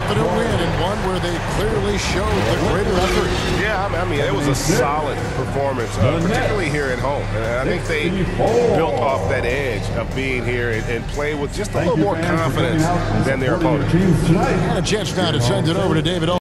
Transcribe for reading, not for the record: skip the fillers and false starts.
confident win and one where they clearly showed the greater effort. Yeah, I mean, it was a solid performance, particularly here at home. And I think they built off that edge of being here and play with just a little more confidence than their opponent. And a chance now to send it over to David.